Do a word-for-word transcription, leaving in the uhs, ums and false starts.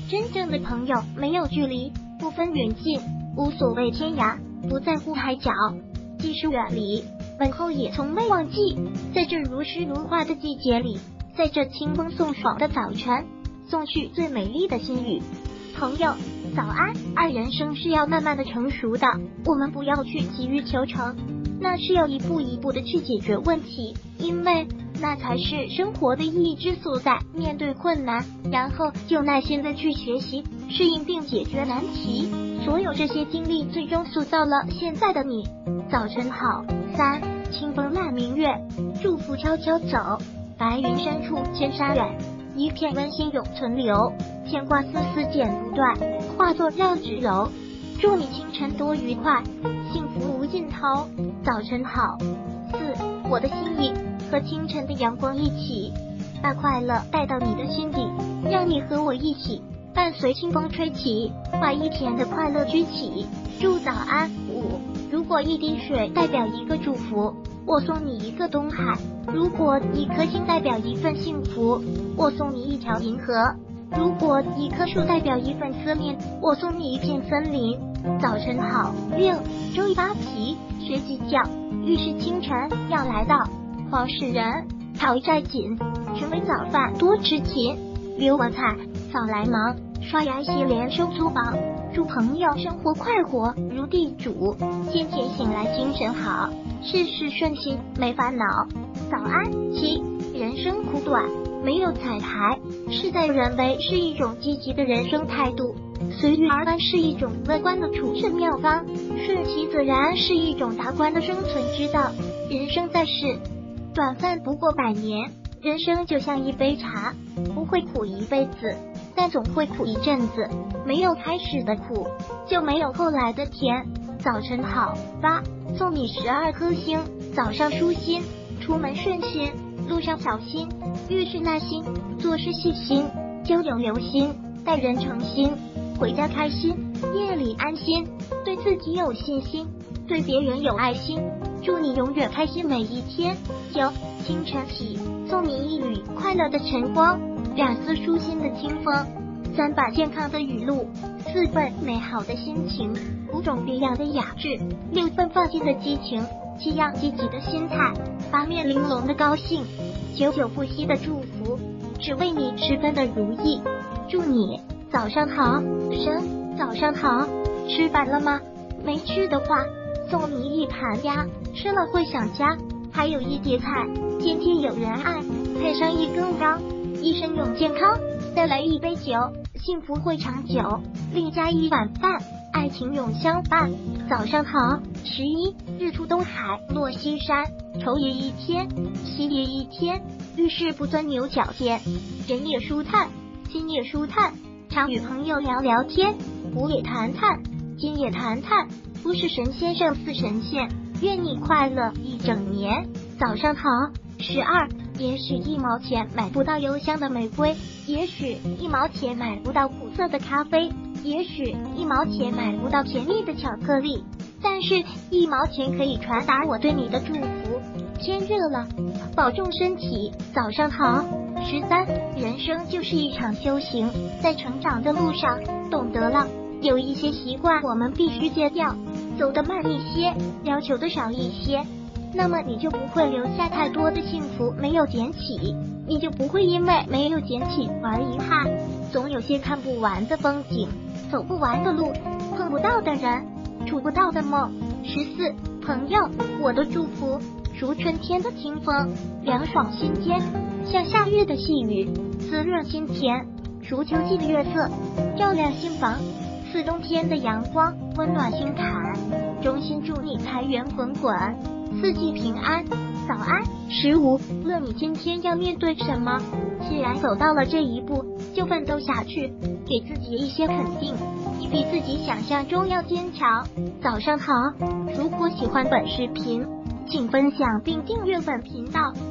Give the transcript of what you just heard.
真正的朋友没有距离，不分远近，无所谓天涯，不在乎海角。即使远离，问候也从未忘记。在这如诗如画的季节里，在这清风送爽的早晨，送去最美丽的心语。朋友，早安。而人生是要慢慢的成熟的，我们不要去急于求成，那是要一步一步的去解决问题，因为那才是生活的意义之所在。面对困难，然后就耐心的去学习、适应并解决难题。所有这些经历最终塑造了现在的你。早晨好。三，清风烂明月，祝福悄悄走，白云深处千山远，一片温馨永存留，牵挂丝丝剪不断，化作绕指柔。祝你清晨多愉快，幸福无尽头。早晨好。四，我的心意，和清晨的阳光一起，把快乐带到你的心底，让你和我一起伴随清风吹起，把一天的快乐举起。祝早安。五，如果一滴水代表一个祝福，我送你一个东海；如果一颗心代表一份幸福，我送你一条银河；如果一棵树代表一份思念，我送你一片森林。早晨好。六，周一扒皮学鸡叫，预示清晨要来到。黄世仁，讨债紧，成为早饭多吃勤。刘文彩，早来忙，刷牙洗脸收粗绑。祝朋友生活快活如地主，天天醒来精神好，事事顺心没烦恼。早安。七，人生苦短，没有彩排，事在人为是一种积极的人生态度，随遇而安是一种乐观的处世妙方，顺其自然是一种达观的生存之道。人生在世，短暂不过百年，人生就像一杯茶，不会苦一辈子，但总会苦一阵子。没有开始的苦，就没有后来的甜。早晨好。八，送你十二颗星，早上舒心，出门顺心，路上小心，遇事耐心，做事细心，交友留心，待人诚心，回家开心，夜里安心，对自己有信心，对别人有爱心。祝你永远开心每一天。九，清晨起，送你一缕快乐的晨光，两丝舒心的清风，三把健康的语录，四份美好的心情，五种别样的雅致，六份放心的激情，七样积极的心态，八面玲珑的高兴，久久不息的祝福，只为你十分的如意。祝你早上好。生，早上好。吃饭了吗？没吃的话，送你一盘鸭，吃了会想家，还有一碟菜，天天有人爱，配上一根姜，一生永健康。再来一杯酒，幸福会长久，另加一碗饭，爱情永相伴。早上好。十一，日出东海落西山，愁也一天，喜也一天，遇事不钻牛角尖，人也舒坦，心也舒坦，常与朋友聊聊天，古也谈谈，今也谈谈，不是神仙胜似神仙，愿你快乐一整年。早上好。十二，也许一毛钱买不到幽香的玫瑰，也许一毛钱买不到苦涩的咖啡，也许一毛钱买不到甜蜜的巧克力，但是一毛钱可以传达我对你的祝福。天热了，保重身体。早上好。十三，人生就是一场修行，在成长的路上，懂得了有一些习惯我们必须戒掉，走得慢一些，要求的少一些，那么你就不会留下太多的幸福没有捡起，你就不会因为没有捡起而遗憾。总有些看不完的风景，走不完的路，碰不到的人，触不到的梦。十四，朋友，我的祝福如春天的清风，凉爽心间，像夏日的细雨，滋润心田；如秋季的月色，照亮心房，似冬天的阳光，温暖心坎。衷心祝你财源滚滚，四季平安。早安。十五，无论你今天要面对什么，既然走到了这一步，就奋斗下去，给自己一些肯定，你比自己想象中要坚强。早上好。如果喜欢本视频，请分享并订阅本频道。